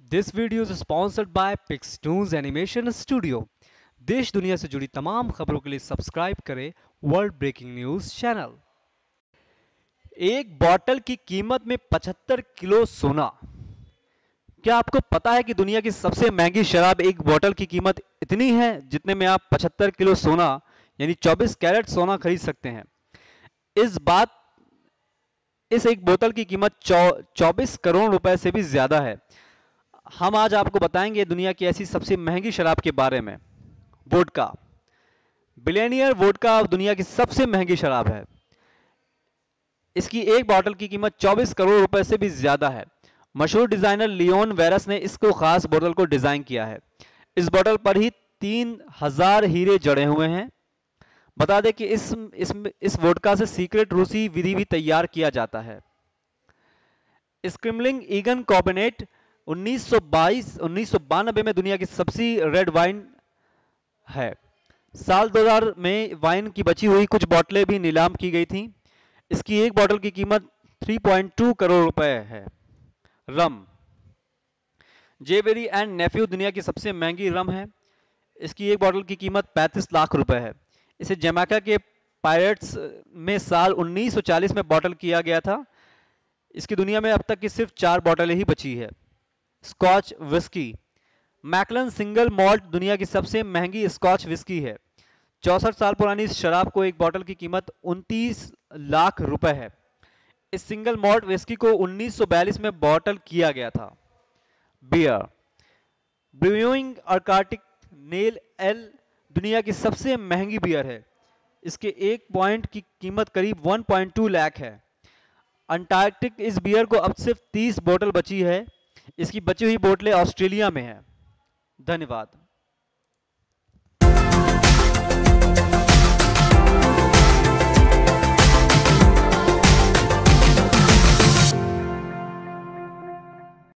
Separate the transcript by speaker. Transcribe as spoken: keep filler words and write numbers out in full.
Speaker 1: This video is sponsored by Pixtoons animation studio. देश दुनिया से जुड़ी तमाम खबरों के लिए सब्सक्राइब करें वर्ल्ड ब्रेकिंग न्यूज चैनल। एक बॉटल की कीमत में पचहत्तर किलो सोना। क्या आपको पता है कि दुनिया की सबसे महंगी शराब एक बॉटल की कीमत इतनी है जितने में आप पचहत्तर किलो सोना यानी चौबीस कैरेट सोना खरीद सकते हैं। इस बात इस एक बोतल की कीमत चौबीस करोड़ रुपए से भी ज्यादा है। हम आज आपको बताएंगे दुनिया की ऐसी सबसे महंगी शराब के बारे में। वोडका। बिलियनियर वोडका दुनिया की सबसे महंगी शराब है। इसकी एक बोतल की कीमत चौबीस करोड़ रुपए से भी ज्यादा है। मशहूर डिजाइनर लियोन वेरस ने इसको खास बोतल को डिजाइन किया है। इस बोतल पर ही तीन हजार हीरे जड़े हुए हैं। बता दें कि इस इस इस वोडका से सीक्रेट रूसी विधि भी तैयार किया जाता है। स्क्रिमलिंग ईगन कॉर्बोनेट उन्नीस सौ बाईस उन्नीस सौ बानबे में दुनिया की सबसे रेड वाइन है। साल दो हज़ार में वाइन की बची हुई कुछ बोतलें भी नीलाम की गई थीं। इसकी एक बोतल की कीमत तीन पॉइंट दो करोड़ रुपए है। रम। जेवेरी एंड नेफ्यू दुनिया की सबसे महंगी रम है। इसकी एक बोतल की कीमत पैंतीस लाख रुपए है। इसे जमैका के पायरेट्स में साल उन्नीस सौ चालीस में बॉटल किया गया था। इसकी दुनिया में अब तक की सिर्फ चार बोतलें ही बची है। Scotch whisky. Macallan single malt दुनिया की सबसे महंगी स्कॉच विस्की है। चौसठ साल पुरानी इस शराब को एक बोतल की कीमत उनतीस लाख रुपए है। इस सिंगल मॉल्ट विस्की को उन्नीस सौ बयालीस में बॉटल किया गया था। Beer. Brewing Arctic nail ale दुनिया की सबसे महंगी बियर है। इसके एक पॉइंट की कीमत करीब एक पॉइंट दो लाख है। अंटार्कटिक इस बियर को अब सिर्फ तीस बोतल बची है। इसकी बची हुई बोतलें ऑस्ट्रेलिया में है। धन्यवाद।